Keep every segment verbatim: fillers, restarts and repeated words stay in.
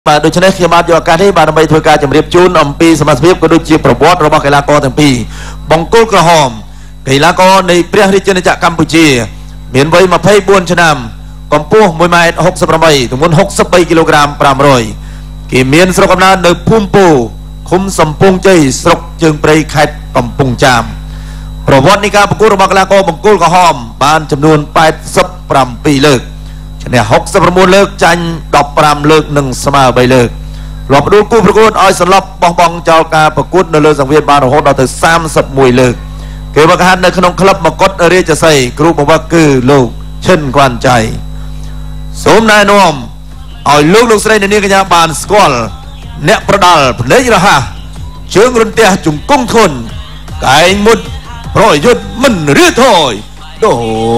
mà đối với khi mà do cá thế bàដើម្បីthôi cá chấm riệp chun ẩm piสมาชิกก็ដូចជាប្រវត្តិរបស់កីឡាករទាំងពីរបង្គោលក្រហមកីឡាករនៃព្រះរាជាណាចក្រកម្ពុជាមានវ័យยี่สิบสี่ឆ្នាំកម្ពស់oneម៉ែត្រหกสิบแปดទម្ងន់หกสิบ三គីឡូក្រាមห้าร้อยគេមានស្រុកកំណើតនៅភូមិពោឃុំសំពង់ជ័យស្រុកជើងព្រៃខេត្តកំពង់ចាមប្រវត្តិនៃការប្រកួតរបស់កីឡាករបង្គោលក្រហមបានចំនួនแปดสิบเจ็ดលើកឈ្នះหกสิบเก้าលើកចាញ់สิบห้าលើកនិងស្មើ三លើករំដួលគូប្រកួតឲ្យសន្លប់បោះបង់ចោលការប្រកួតនៅលើសង្វៀនបានរហូតដល់ទៅสามสิบเอ็ดលើកគេបង្ហាញនៅក្នុងក្លឹបមកុដរាជសីគ្រូបង្វឹកគឺលោកឈិនគួនចៃសូមណែនាំឲ្យលោកលោកស្រីនាងកញ្ញាបានស្គាល់អ្នកប្រដាល់ភ្នែករហ័សជើងរន្ទះជង្គង់ធន់កែងមុតប្រយុទ្ធមិនរៀថយដូ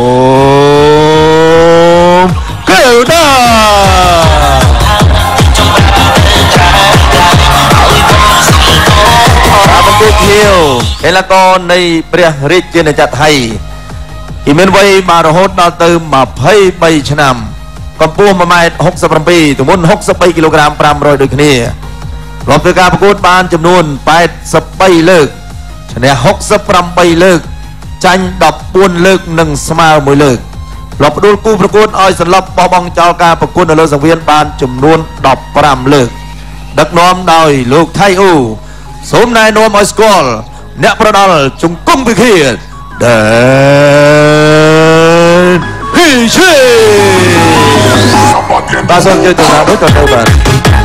មកែវដាបាទបន្ទូធាវកីឡាករនៃព្រះរាជាណាចក្រថៃពីមានវ័យបានរហូតដល់ទៅยี่สิบสามឆ្នាំកម្ពស់oneម៉ែត្រหกสิบเจ็ดទម្ងន់หกสิบสามគីឡូក្រាមห้าร้อยដូចគ្នារំធ្វើការប្រកួតបានចំនួនแปดสิบสามលើកឈ្នះหกสิบแปดលើកចាញ់สิบสี่លើកនិងស្មើមួយលើករំដួលគូប្រកួតឲ្យសន្លប់បោះបង់ចោលការប្រកួតនៅលើសង្វៀនបានចំនួនสิบห้าលើកដឹកនាំដោយលោកថៃអូសូមណែនាំឲ្យស្គាល់អ្នកប្រដាល់ជង្គង់វិឃាតដែលហ៊ីឈេបាទសូមជឿទៅដល់ទៅទៅបាទ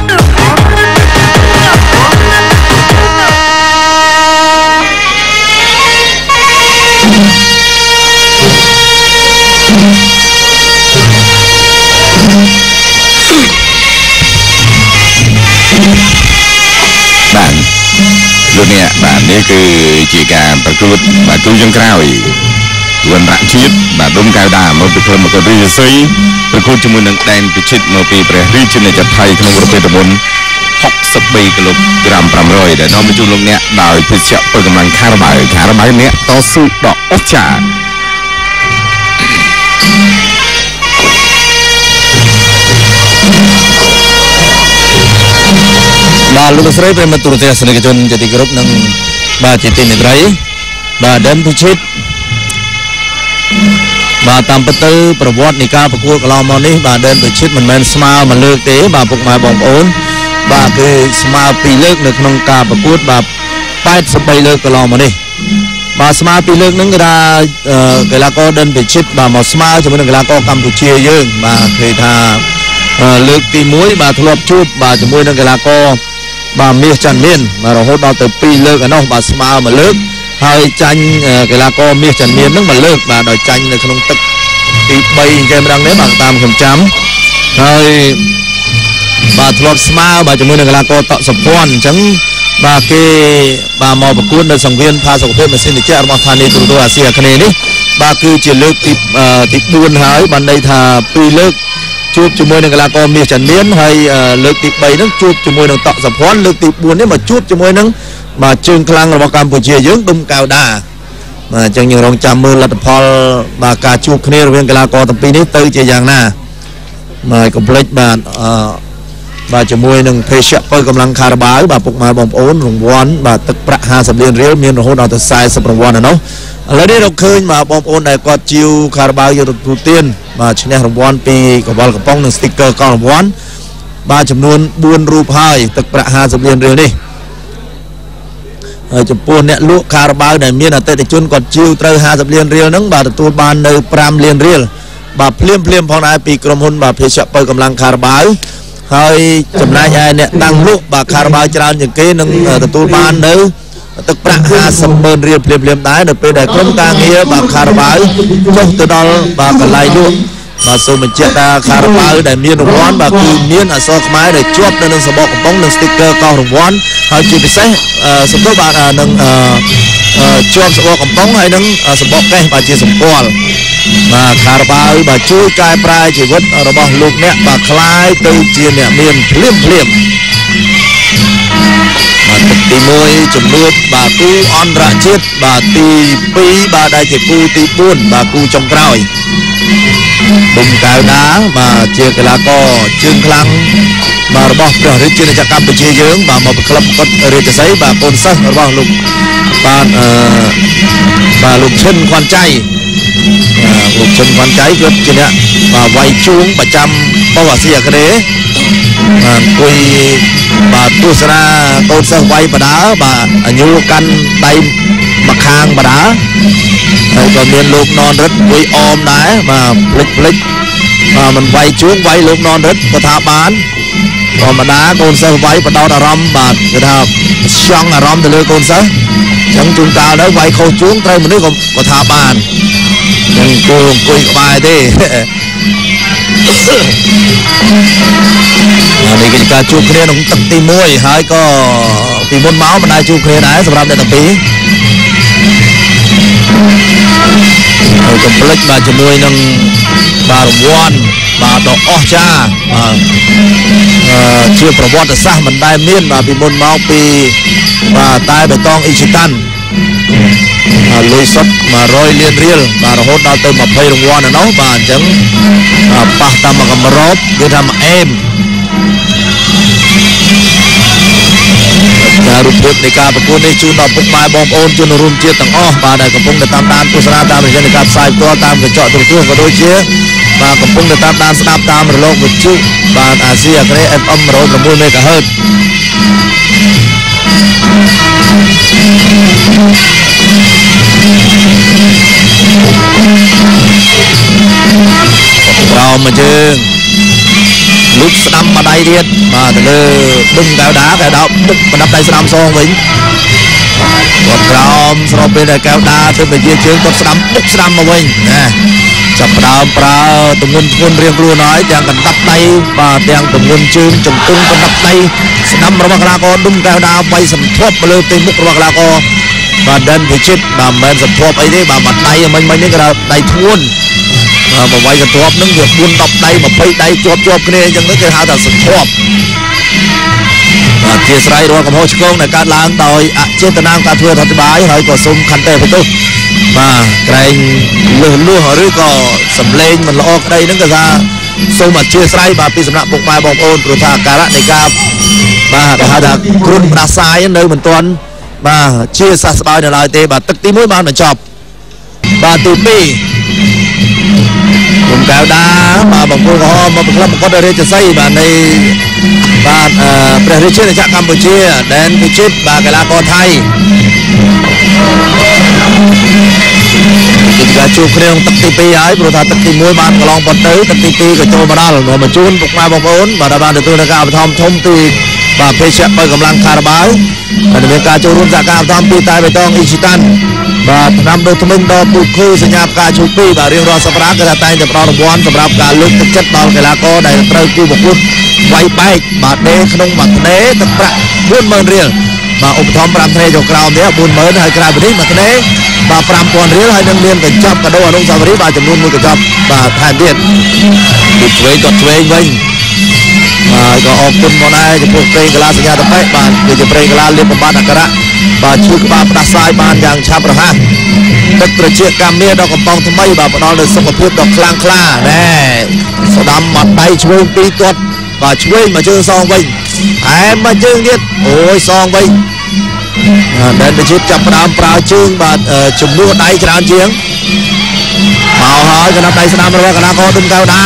លោកអ្នកបាទនេះគឺជាការប្រកួតបាទទូចុងក្រោយវណ្ណជាតិបាទដុំកៅដាមកពីក្រុមមករាជសីប្រកួតជាមួយនឹងដែនពិជិតមកពីព្រះរាជាណាចក្រថៃក្នុងប្រភេទមុនหกสิบสามគីឡូក្រាមห้าร้อยដែលនាំមកជូនលោកអ្នកដោយភេសជ្ជៈពលកម្លាំងខារ៉ាបាវខារ៉ាបាវអ្នកតស៊ូដ៏អស្ចារ្យបាទលោកស្រីប្រិមត្តទូរទស្សនិកជនជាទីគោរពនិងបាទជាទីមេត្រីបាទដែនពិជិតបាទតាមពិតទៅប្រវត្តិនៃការប្រកួតកន្លងមកនេះបាទដែនពិជិតមិនមែនស្មើមួយលើកទេបាទពុកម៉ែបងប្អូនបាទគឺស្មើពីរលើកនៅក្នុងការប្រកួតបាទแปดสิบสามលើកកន្លងមកនេះបាទស្មើពីរលើកហ្នឹងគឺថាកីឡាករដែនពិជិតបាទមកស្មើជាមួយនឹងកីឡាករកម្ពុជាយើងបាទគេថាលើកទីមួយបាទធ្លាប់ជួបបាទជាមួយនឹងកីឡាករបាទមាសច័ន្ទមានបាទរហូតដល់ទៅពីរលើកឯនោះបាទស្មើមួយលើកហើយចាញ់កីឡាករមាសច័ន្ទមានហ្នឹងមួយលើកបាទដោយចាញ់នៅក្នុងទឹកទីបីអញ្ចឹងម្ដងនេះបាទតាមខ្ញុំចាំហើយបាទធ្លាប់ស្មើបាទជាមួយនឹងកីឡាករតក់សុភ័ណ្ឌអញ្ចឹងបាទគេបាទមកប្រកួតនៅសង្វៀនផាសុខភាពម៉ាស៊ីនត្រជាក់របស់ស្ថានីយ៍ទូរទស្សន៍អាស៊ីអាគ្នេយ៍នេះបាទគឺជាលើកទីទីបួនហើយបានន័យថាពីរលើកជួបជាមួយនឹងកីឡាករមាសច័ន្ទមានហើយលើកទីបីហ្នឹងជួបជាមួយនឹងតក់សុភ័ណ្ឌលើកទីបួននេះមកជួបជាមួយនឹងបាទជើងខ្លាំងរបស់កម្ពុជាយើងដុំកៅដាបាទអញ្ចឹងយើងរងចាំមើលលទ្ធផលបាទការជួបគ្នារវាងកីឡាករទាំងពីរនេះទៅជាយ៉ាងណាបាទកុំភ្លេចបាទអឺបាទជាមួយនឹងភេសជ្ជៈពលកម្លាំងខារ៉ាបាវបាទពុកម៉ែបងប្អូនរង្វាន់បាទទឹកប្រាក់ห้าสิบលានរៀលមានរហូតដល់ទៅสี่สิบរង្វាន់ឯនោះឥឡូវនេះเราឃើញបាទបងប្អូនដែលគាត់ជាវខារ៉ាបាវយកទទួលទានបាទឈ្នះរង្វាន់ពីកវលកំប៉ុងនិង sticker កងរង្វាន់បាទចំនួនbốnរូបហើយទឹកប្រាក់ห้าสิบលានរៀលនេះហើយចំពោះអ្នកលក់ខារ៉ាបាវដែលមានអតិថិជនគាត់ជាវត្រូវห้าสิบលានរៀលហ្នឹងបាទទទួលបាននៅห้าលានរៀលបាទភ្លាមភ្លាមផងដែរពីក្រុមហ៊ុនបាទភេសជ្ជៈពលកម្លាំងខារ៉ាបាវហើយចំណែកឯអ្នកតាំងលក់បាទខារ៉ាបាវច្រើនជាងគេនឹងទទួលបាននៅទឹកប្រាក់ห้าสิบម៉ឺនរៀលភ្លាមភ្លាមដែរនៅពេលដែលក្រុមការងារបាទខារ៉ាបាវចុះទៅដល់បាទកន្លែងលក់បាទសូមបញ្ជាក់ថាខារ៉ាបាវដែលមានរង្វាន់បាទគឺមានអក្សរខ្មែរដែលជាប់នៅនឹងសំបកកំប៉ុងនិង sticker កោះរង្វាន់ហើយជាពិសេសសំដៅបាទនឹងជាប់សំបកកំប៉ុងហើយនឹងសំបកកេះបាទជាសម្គាល់បាទខារ៉ាបាវបាទជួយកែប្រែជីវិតរបស់លោកអ្នកបាទคล้ายទៅជាអ្នកមានភ្លាមភ្លាមបាទទីមួយចំនួនបាទគូអន្តរជាតិបាទទីពីរបាទដែលជាគូទីបួនបាទគូចុងក្រោយដុំកៅដាបាទជាកីឡាករជើងខ្លាំងបាទរបស់ព្រះរាជាណាចក្រកម្ពុជាយើងបាទមកប្រក្លឹបកត់រាជសីបាទកូនសិស្សរបស់លោកបាទអឺបាទលោកឈិនខួនចៃលោកឈិនខួនចៃគាត់ជាអ្នកបាទវាយជួងប្រចាំបវអាស៊ីអាគ្នេយ៍បាទអង្គុយបាទទស្សនាកូនសិស្សវាយបដាបាទអញូកាន់ដៃមកខាងបដាហើយក៏មានលោកននរិទ្ធអង្គុយអមដែរបាទភ្លេចភ្លេចបាទមិនវាយជួងវាយលោកននរិទ្ធក៏ថាបានធម្មតាកូនសិស្សវាយបដោតអារម្មណ៍បាទគឺថាចង់អារម្មណ៍ទៅលើកូនសិស្សអញ្ចឹងជួនកាលទៅវាយខុសជួងត្រូវមនុស្សក៏ក៏ថាបាននឹងគោអង្គុយក្បែរទេនេះគឺជាការជួបគ្នាក្នុងទឹកទីមួយហើយក៏ពីមុនមកមិនដែលជួបគ្នាដែរសម្រាប់អ្នកទាំងពីរហើយកុំភ្លេចបាទជាមួយនឹងបាទរង្វាន់បាទដ៏អស្ចារ្យបាទជាប្រវត្តិសាស្ត្រមិនដែលមានបាទពីមុនមកពីបាទតែបៃតងអ៊ីជីតាន់លុយសុតមួយរយលានរៀលបាទរហូតដល់ទៅยี่สิบរង្វាន់ឯនោះបាទអញ្ចឹងប៉ះតាមមកកម្របគឺថាមកអេមការរូបភាពនៃការប្រកួតនេះជូនដល់ពុកម៉ែបងប្អូនជនរួមជាតិទាំងអស់បាទដែលកំពុងតែតាមដានទស្សនាតាមរយៈនៃការផ្សាយផ្ទាល់តាមកញ្ចក់ទូរទស្សន៍ក៏ដូចជាបាទកំពុងតែតាមដានស្ដាប់តាមរលកវិទ្យុបាទអាស៊ីអាគ្នេយ៍ เอฟ เอ็ม หนึ่งศูนย์หก MHz ក្រោមមកជើងលុបស្ដាំបដៃទៀតបាទទៅលើដុំកៅដាកៅដាបុកបណ្ដាប់ដៃស្ដាំសងវិញគាត់ក្រោមស្របពេលដែលកៅដាទៅពជាជើងគាត់ស្ដាំបុកស្ដាំមកវិញណាចាប់ផ្ដើមប្រើទម្ងន់ធ្ងន់រៀងខ្លួនហើយទាំងកណ្ដាប់ដៃបាទទាំងទម្ងន់ជើងចង្គង់កណ្ដាប់ដៃស្ដាំរបស់កីឡាករដុំកៅដាវាយសន្ធាប់លើទីមុខរបស់កីឡាករបាទដែនពិជិតបាទមិនមែនសន្ធាប់អីទេបាទបាត់ដៃមិញមិញនេះគេថាដៃធ្ងន់មកវាយសន្ធាប់នឹងវាបួន ដប់ដៃ ยี่สิบដៃជាប់ជាប់គ្នាអញ្ចឹងទៅគេហៅថាសន្ធាប់បាទជាស្រ័យរាល់កំហុសឆ្គងដែលកើតឡើងដោយអចេតនាការធ្វើរដ្ឋបាលហើយក៏សូមខន្តីបន្ទោសបាទក្រែងលឺលួសឬក៏សម្លេងមិនល្អក្តីហ្នឹងគេថាសូមអធិស្ឋានបាទពីសំណាក់ពុកម៉ែបងប្អូនព្រោះថាការៈនៃការបាទគេហៅថាគ្រុនផ្ដាសាយនៅមិនទាន់បាទជាសះស្បើយនៅឡើយទេបាទទឹកទីមួយបានបញ្ចប់បាទទីពីរគុំកៅដាបាទបង្គោលក្រហមមកប្រក្លឹបប្រកបដោយរាជសីបាទនៃបាទព្រះរាជាណាចក្រកម្ពុជាដែនពិជិតបាទកីឡាករថៃគឺការជួបគ្នាក្នុងទឹកទីពីរហើយព្រោះថាទឹកទីមួយបានកន្លងប៉ុន្តែទឹកទីពីរក៏ចូលមកដល់នាំមកជូនពុកម៉ែបងប្អូនបាទបានទទួលនៅការឧបត្ថម្ភធំពីបាទពេជ្របើកម្លាំងខារ៉ាបាវហើយមានការចូលរួមសហការឧបត្ថម្ភពីតែបៃតងអ៊ីជីតាន់បាទឆ្នាំដូចថ្មិញដល់ពូខឺសញ្ញាផ្កាឈូកពីរបាទរៀងរាល់សប្តាហ៍គឺថាតែងតែផ្ដល់រង្វាន់សម្រាប់ការលើកទឹកចិត្តដល់កីឡាករដែលត្រូវគូប្រកួតវាយបែកបាទដេក្នុងមួយធ្នេទឹកប្រាក់ bốn mươiរៀលបាទឧបត្ថម្ភ ប្រាំធ្នេចុះក្រោមនេះ bốn mươi ហើយក្រៅពីនេះមួយធ្នេបាទ ប្រាំពាន់រៀលហើយនឹងមានកញ្ចប់កាដូអនុស្សាវរីយ៍បាទចំនួនមួយកញ្ចប់បាទថែមទៀតពីឆ្វេងក៏ឆ្វេងវិញបាទក៏អរគុណមកដែរចំពោះព្រេងកីឡាសញ្ញាតបេបាទគឺជាព្រេងកីឡាលៀបបំបត្តិអក្សរៈបាទជួយក្បាលផ្ដាសាយបានយ៉ាងឆាប់រហ័សទឹកត្រជាកាមេដល់កំប៉ុងថ្មីបាទផ្ដល់នូវសុខភាពដ៏ខ្លាំងក្លាណែស្ដាំមកដៃឆ្វេងពីរទាត់បាទឆ្វេងមកជើងសងវិញអែមកជើងទៀតអូយសងវិញដែនពិជិតចាប់ផ្ដើមប្រើជើងបាទជំនួសដៃច្រើនជាងមកហើយកណ្ដាប់ដៃស្ដាំរបស់កីឡាករដុំកៅដា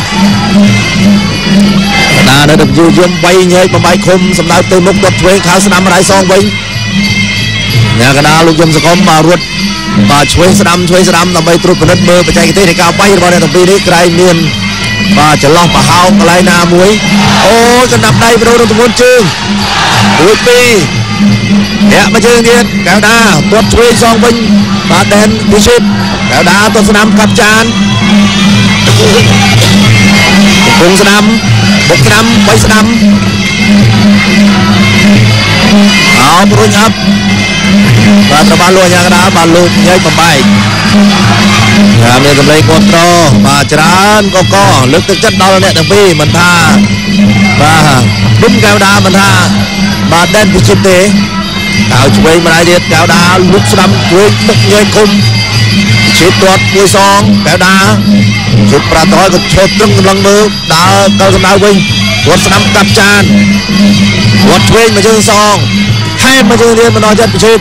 ដានៅទៅយូរយំបីញែកបំបីឃុំសម្ដៅទៅមុខគាត់ឆ្វេងខៅស្ដាំដៃសងវិញអ្នកកណ្ដាលលោកយមសង្គមបាទរត់បាទឆ្វេងស្ដាំឆ្វេងស្ដាំដើម្បីត្រួតពិនិត្យមើលបច្ចេកទេសនៃការវាយរបស់អ្នកទាំងពីរនេះក្រែងមានបាទចន្លោះប្រហោងកន្លែងណាមួយអូយកណ្ដាប់ដៃបដូរនឹងទម្ងន់ជើងរួចពីរអ្នកមកជើងទៀតកៅដាទាត់ឆ្វេងសងវិញបាទដែនពិជិតកៅដាទាត់ស្ដាំកាប់ចានកំពុងស្ដាំបុកស្ដាំបីស្ដាំអោបរុញអប់បាទត្រូវបានលោកអាញាកដាបាទលោកញែកបំបែកបាទមានសម្លេងគ្រប់ត្របាទច្រើនកកលើកទឹកចិត្តដល់អ្នកទាំងពីរមិនថាបាទដុំកៅដាមិនថាបាទដែនពិជិតទេកៅឆ្វេងម្ដាយទៀតកៅដាលុកស្ដាំជួយបុកញែកគុំ Chít tuột mùi song kéo đá chít pra tối có chốt trưng lần mơ đá cao cầm đá vinh tuột năm cặp tràn tuột thuê mà chơi song thêm mà chơi liên mà nói chất chít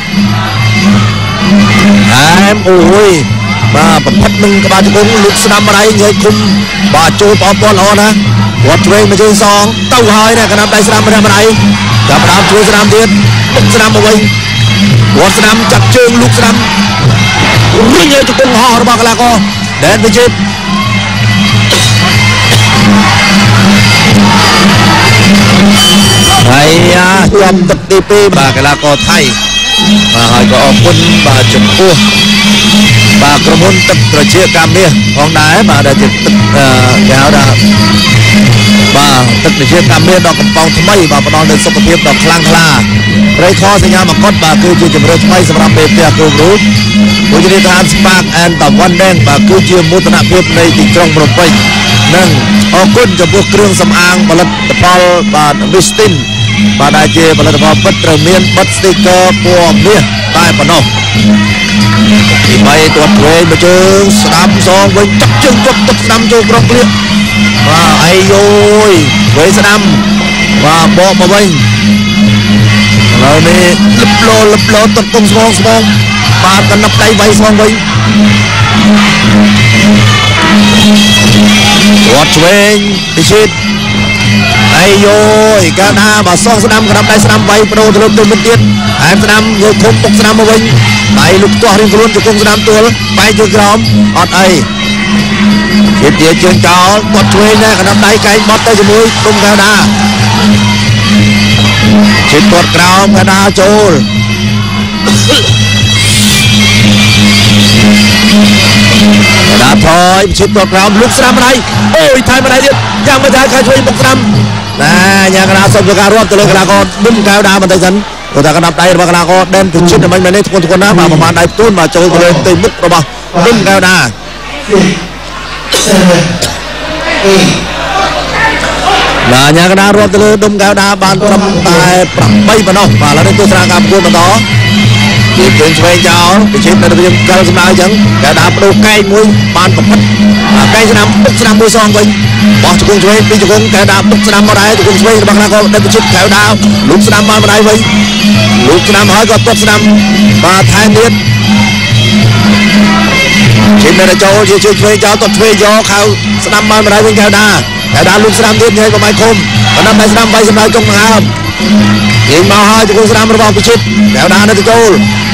em ôi mà bắt mình các bạn cũng lúc năm ở đây người cùng bà chui bỏ bò lò nè tuột thuê mà chơi song tàu hơi nè cái năm đây năm ở đây các bạn chui nămទៀតlúc năm mà vinh tuột năm chặt chương lúc năm Rinh ơi chụp cùng họរបស់កីឡាករដែលវិជិតហើយចំទឹកទីពីរបាទកីឡាករថៃបាទហើយក៏អរគុណបាទចំពោះបាទក្រុមហ៊ុនទឹកត្រជាកាមាសផងដែរបាទដែលជាទឹកគេហៅថាបាទទឹកត្រជាកាមាសដល់កំពង់ថ្មីបាទផ្ដល់នូវសុខភាពដ៏ខ្លាំងក្លាព្រៃខសញ្ញាមកុដបាទគឺជាជំរឿថ្មីសម្រាប់ពេលផ្ទះគ្រូគ្រូវិទ្យាឋាន Spark and the Wondeng បាទគឺជាមោទនភាពនៃទីក្រុងភ្នំពេញនិងអរគុណចំពោះគ្រឿងសម្អាងផលិតផលបាទ Mistin បាទដែលជាផលិតផលពិតត្រូវមានបិទ sticker ពណ៌មាសតែប៉ុណ្ណោះទីបីទាត់វែងមកជើងស្ដាប់សងវិញចាប់ជើងជប់ទឹកស្ដាំចូលក្រុងគ្លៀកបាទអីយោយវែងស្ដាំបាទបកមកវិញឥឡូវនេះលឹបលោលឹបលោទឹកគុំស្មងស្មងបាទកណ្ដាប់ដៃវៃស្មងវិញទាត់វែងពិជិតអីយោយកាលណាបើសងស្ដាំកណ្ដាប់ដៃស្ដាំវៃបដូរទៅលើទៅមុនទៀតហើយស្ដាំយកធំពុកស្ដាំមកវិញដៃលុកទាស់រៀងខ្លួនជង្គង់ស្ដាំទួលបែកជើងក្រោមអត់អីទៀតទៀតជើងចោលទាត់ឆ្វេងដែរកណ្ដាប់ដៃកែងបត់ទៅជាមួយគុំកៅដាជិតទាត់ក្រោមកៅដាចូលដាថយជិតទាត់ក្រោមលុកស្ដាំម្ដាយអូយថៃម្ដាយទៀតយ៉ាងមិនថាខាជួយបុកស្ដាំណាញ៉ាកណាសុំធ្វើការរាប់ទៅលើកីឡាករមុនកៅដាបន្តិចសិនព្រោះតែកណ្ដាប់ដៃរបស់កីឡាករដែនពិជិតតែមិនមែនទេធ្ងន់ធ្ងរណាស់បាទប្រហែលដៃផ្ទួនបាទចូលទៅលើផ្ទៃមុខរបស់មុនកៅដាណាញ៉ាកណារាប់ទៅលើដុំកៅដាបានត្រឹមតែប្រាំបីប៉ុណ្ណោះបាទឥឡូវនេះទស្សនាការប្រកួតបន្តពីជើងឆ្វេងចោលពិជិតនៅរៀងកលសម្ដៅអញ្ចឹងកៅដាបដូរកែងមួយបានប្រផិតកែងស្ដាំពុកស្ដាំមួយសងវិញបោះជង្គង់ឆ្វេងពីជង្គង់កៅដាពុកស្ដាំមកដែរជង្គង់ឆ្វេងរបស់កីឡាករដឹកពិជិតកៅដាលូកស្ដាំបានម្ដាយវិញលូកស្ដាំហើយក៏ទាត់ស្ដាំបាទថែមទៀតជិតនៅចូលជាជើងឆ្វេងចោលទាត់ឆ្វេងយកខៅស្ដាំបានម្ដាយវិញកៅដាកៅដាលូកស្ដាំទៀតញ៉ៃក៏មិនឃុំបណ្ដាំដៃស្ដាំវៃសម្ដៅចុងដង្ហើមនិយាយមកហើយជង្គង់ស្ដាំរបស់ពិជិតកៅដានៅទៅចូល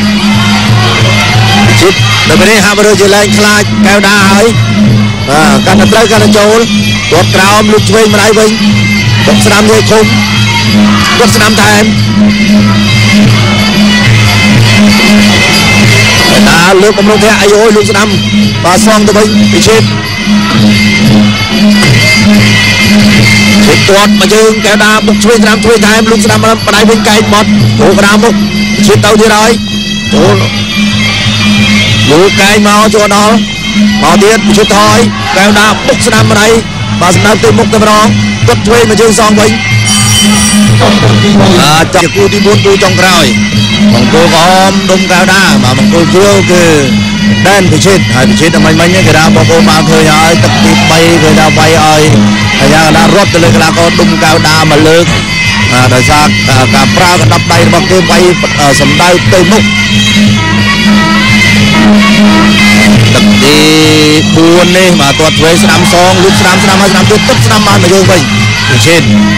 ពិជិតនៅពេលនេះហាក់បីជាលែងខ្លាចកៅដាហើយបាទកាន់តែត្រូវកាន់តែចូលទាត់ក្រោមលុកឆ្វេងម្ដាយវិញបុកស្ដាំញ៉ៃឃុំទាត់ស្ដាំថែមតាលើកបំរុងធាក់អីអូយលុកស្ដាំបាទសងទៅវិញពិជិតជិតទាត់មកជើងកៅដាបុកឆ្វេងស្ដាំឆ្វេងថែមលុកស្ដាំម្ដាយវិញកែងបត់ចូលក្ដាមមុខជិតទៅទៀតហើយចូលលូកកែងមកចូលដល់មកទៀតពិជិតថយកៅដាបុកស្ដាំម្ដាយបាទស្ដាំទៅមុខទៅម្ដងទាត់ឆ្វេងមកជើងសងវិញបាទចាប់គូទីបួនគូចុងក្រោយបង្គោលក្រហមដុំកៅដាបាទបង្គោលខៀវគឺដែនពិជិតហើយពិជិតតែមិនមិញគេថាបងប្អូនបានឃើញហើយទឹកទីបីគេថាវាយឲ្យអាយ៉ាកណ្ដារត់ទៅលើកីឡាករដុំកៅដាមកលើកដោយសារការប្រើកណ្ដាប់ដៃរបស់គេវាយសម្ដៅទៅមុខទឹកទីបួននេះបាទទាត់ឆ្វេងស្ដាំសងលូកស្ដាំស្ដាំហើយស្ដាំទៀតទឹកស្ដាំបានមកយើងវិញពិជិត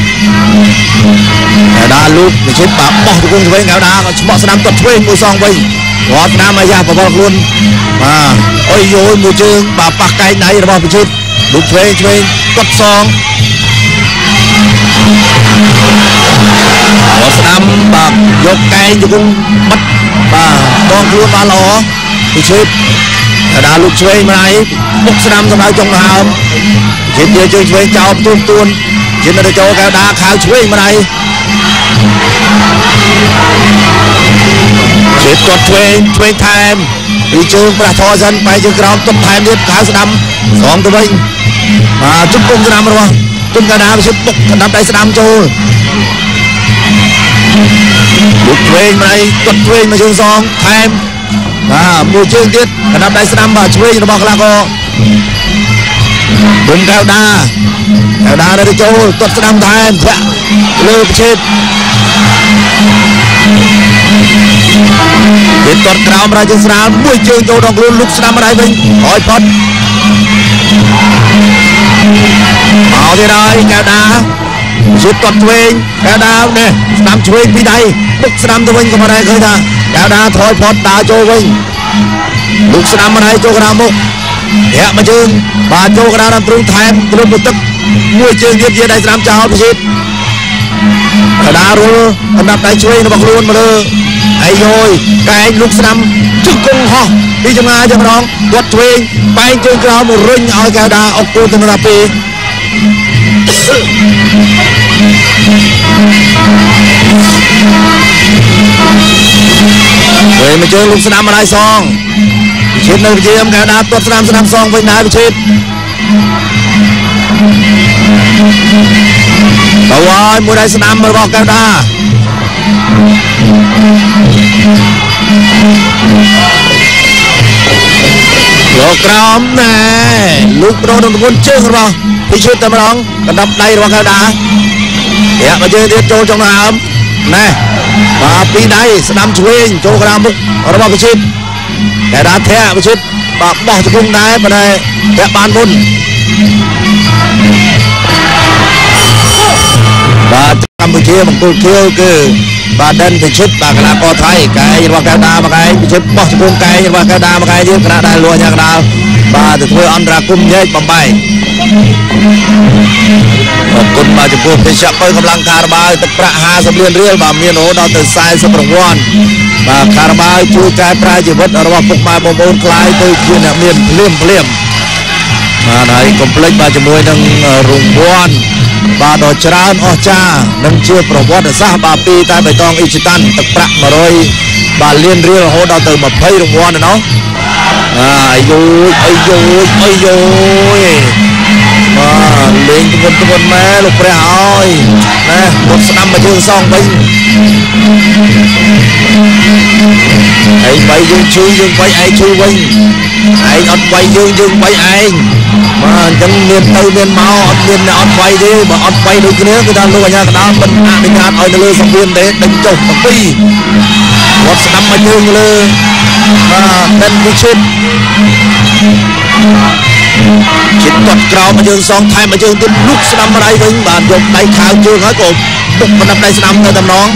កៅដាលូកពិជិតបាទបោះទៅគង់ឆ្វេងកៅដាក៏ឆ្មក់ស្ដាំទាត់ឆ្វេងមួយសងវិញគាត់ស្ដាំអាយ៉ាបបលខ្លួនបាទអុយយោយមួយជើងបាទប៉ះកែងដៃរបស់ពិជិតលូកឆ្វេងឆ្វេងទាត់សងគាត់ស្ដាំបាទយកកែងទៅគង់បិទបាទបងខ្លួនបានល្អពិជិតកៅដាលូកឆ្វេងម្ដាយពុកស្ដាំសម្ដៅចុងដង្ហើមពិជិតយកជើងឆ្វេងចោលទួនទួនជិតនៅចូលកៅដាខៅឆ្វេងម្ដាយជិតទាត់ឆ្វេងឆ្វេងថែមពីជើងប្រះថយសិនបែរជើងក្រោមទប់ថែមទៀតខៅស្ដាំសងទៅវិញបាទជុំគុំស្ដាំរបស់ជុំកៅដាជិតបុកកណ្ដាប់ដៃស្ដាំចូលលុកឆ្វេងម្ដាយទាត់ឆ្វេងមកជើងសងថែមបាទមួយជើងទៀតកណ្ដាប់ដៃស្ដាំបាទឆ្វេងរបស់ក្លាកោដុំកៅដាកៅដាទៅចូលទាត់ស្ដាំថែមធាក់លើពិឈិតគេទាត់ក្រោមរាជស្រាលមួយជើងចូលដល់ខ្លួនលុកស្ដាំដៃវិញហើយផុតមកទៀតហើយកៅដាជិតទាត់ឆ្វេងកៅដានេះស្ដាំឆ្វេងពីដៃបុកស្ដាំទៅវិញក៏មិនដែរឃើញថាកៅដាថយផុតដើរចូលវិញលុកស្ដាំដៃចូលកណ្ដាលមុខធាក់មកជើងបាទចូលកណ្ដាលដល់ទ្រូងថែមគ្រុបទឹកមួយជើងទៀតជាដៃស្ដាំចោលពិឈិតកណ្ដាលរុលកណ្ដាប់ដៃឆ្វេងរបស់ខ្លួនមកលើហើយយយកែងលុកស្ដាំជឹកគង់ហោះពីចម្ងាយទៅម្ដងទាត់ឆ្វេងបែងជើងក្រោមមករុញឲ្យកៅដាអុកគូទៅដល់ពីពេលមកជើងលុកស្ដាំមកដៃសងពិឈិតនៅវិជាមកៅដាទាត់ស្ដាំស្ដាំសងវិញដែរពិឈិតទៅហើយមួយដៃស្ដាំរបស់កៅដាលោកក្រោមណែលោកប្រដងគុណជើងរបស់ពិឈិតតែម្ដងកណ្ដាប់ដៃរបស់កៅដាធាក់មកជើងទៀតចូលtrongដើមណែបាទពីដៃស្ដាំឆ្វេងចូលក្រាមមុខរបស់ពិឈិតកៅដាធាក់ពិឈិតបាទបោះជង្គង់ដែរប៉ុន្តែធាក់បានមុនបាទកម្ពុជាមង្គលខៀវគឺបាទដិនពិឈិតបាទកីឡាករថៃកែរបស់កៅដាមកកែពិឈិតបោះជង្គង់កែរបស់កៅដាមកកែទៀតគណៈដែរលួចយ៉ាងកណ្ដាលបាទទៅធ្វើអន្តរាគមន៍ញែកបំបែកអរគុណបាទចំពោះពេជ្របើកម្លាំងខារបាវទឹកប្រាក់ห้าสิบលានរៀលបាទមានរហូតដល់ទៅสี่สิบរង្វាន់បាទខារបាវជួយកែប្រែជីវិតរបស់ពុកម៉ែបងប្អូនខ្លាយទៅជាអ្នកមានភ្លាមភ្លាមបាទហើយកុំភ្លេចបាទជាមួយនឹងរង្វាន់បាទដ៏ច្រើនអស្ចារ្យនិងជាប្រវត្តិសាស្ត្របាទពីតែបៃតងអ៊ីជីតាន់ទឹកប្រាក់một trămបាទលានរៀលរហូតដល់ទៅยี่สิบរង្វាន់ឯណោះអាយូអាយូអាយូបាទលេងទងន់ទងន់ម៉ែលោកព្រះហើយណែមកស្ដាំមកជើងសងវិញហើយបីយើងឈឺយើងបីឯងឈឺវិញឯងអត់បីយើងយើងបីឯងបាទអញ្ចឹងមានទៅមានមកអត់មានអត់បីទេបើអត់បីដូចគ្នាគឺថាលោកអាញាកណ្ដាលមិនអនុញ្ញាតឲ្យនៅលើសង្វៀនទេដេញចុះទាំងពីរគាត់ស្ដាំមកជើងលើបាទដិនពិឈិតជិតគាត់ក្រោមមកជើងសងថែមមកជើងទៀតលុកស្ដាំដៃវិញបាទយកដៃខាវជើងហើយក៏បុកបណ្ដាប់ដៃស្ដាំទៅតំណង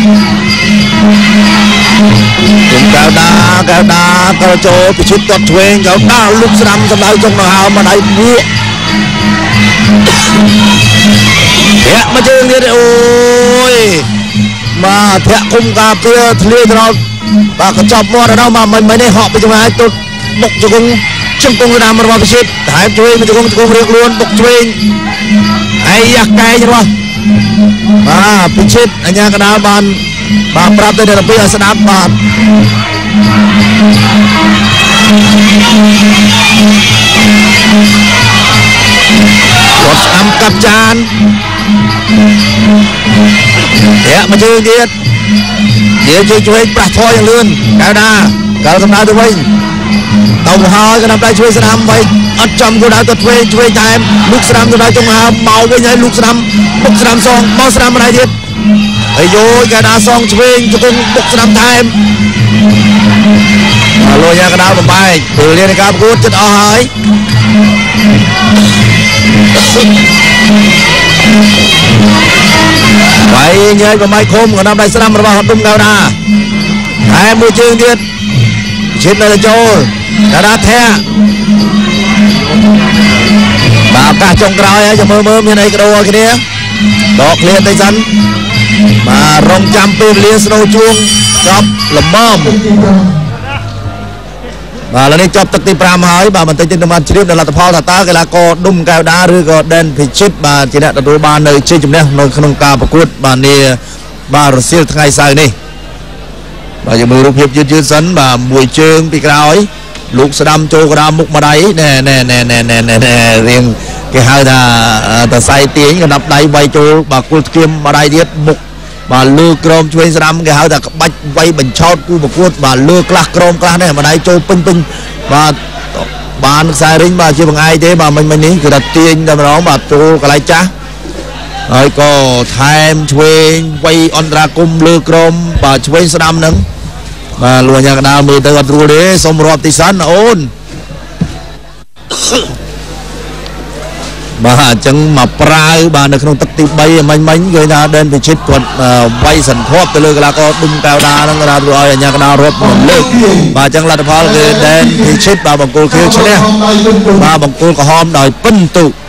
ខ្ញុំកៅដាកៅដាក៏ចូលពិឈិតគាត់ឆ្វេងក៏ដាលុកស្ដាំសម្ដៅចុងដង្ហើមមកដៃមួកធាក់មកជើងទៀតអូយបាទធាក់គុំការពារធ្លាយដល់បាទកញ្ចប់មាត់ដល់មកមិនមិននេះហក់ពីចម្ងាយទុតបុកជង្គង់ជង្គង់ស្ដាំរបស់ពិឈិតថែមឆ្វេងជង្គង់ជង្គង់រៀបខ្លួនបុកឆ្វេងហើយយ៉ាស់កែរបស់បាទពិឈិតអញ្ញាកណ្ដាលបានបាទប្រាប់ទៅដល់ពីឲ្យស្ដាប់បាទគាត់ស្ដាំកាប់ចានធាក់មកជើងទៀតនិយាយជួយជួយប្រាស់ធរយ៉ាងលឿនកៅដាកៅសម្ដៅទៅវិញទៅហើយកណ្ដាប់ដៃជួយស្ដាំវិញអត់ចំគោលដៅទៅឆ្វេងឆ្វេងថែមលូកស្ដាំទៅដល់ចុងហើមមកវិញហើយលូកស្ដាំបុកស្ដាំសងមកស្ដាំម្ដាយទៀតហើយយោយកៅដាសងឆ្វេងជង្គង់បុកស្ដាំថែមមកលុយយ៉ាងកណ្ដាលបំបែកពេលលាននៃការប្រកួតចិត្តអស់ហើយបាយញែកបំបែកឃុំកណ្ដាប់ដៃស្ដាំរបស់ដុំកៅដាហើយមួយជើងទៀតជិតនៅចូលកៅដាធាក់បាទឱកាសចុងក្រោយហើយចាំមើលមើលមានអីក្តោគ្នាដកឃ្លានតិចសិនបាទរងចាំពេលវេលាស្នូជួងចប់ល្មមបាទឥឡូវនេះចប់ទឹកទី5ហើយបាទបន្តិចទៀតនឹងបានជ្រាបដល់លទ្ធផលថាតើកីឡាករដុំកៅដាឬក៏ដែនពិជិតបាទជាអ្នកទទួលបាននៅជ័យជំនះនៅក្នុងការប្រកួតបាទនាបាទរសៀលថ្ងៃសៅរ៍នេះបាទយើងមើលរូបភាពយឺតយឺតសិនបាទមួយជើងពីក្រោយលោកស្ដាំចូលក្តារមុខម្ដាយណែណែណែណែណែណែរៀងគេហៅថាតសៃទាញកណ្ដាប់ដៃវាយចូលបាទគល់ស្គៀមម្ដាយទៀតមុខ bà lừa crom chuyên sắm cái háo ta bạch vay bình chót cu một cuột bà lừa class crom class này mà đây châu pinh pinh bà bà nước sai đến bà chưa bằng ai thế bà mình mình ní cứ đặt tiền ra đó bà châu cái lại cha rồi có time chuyên vay ondra cung lừa crom bà chuyên sắm nâng bà lùa nhà nào mười từ rùa đế xong rọp tí sẵn ôn bà chẳng mà prai bà được không tắc tí bay manh manh người ta đến bị chết quật bay sẵn khóp từ lừa là có đung cao đa nó ra rồi nhà nào rọp một lừa bà chẳng là phá cái đến bị chết bà bằng cô kia chứ nè bà bằng cô có hôm đòi pân tụ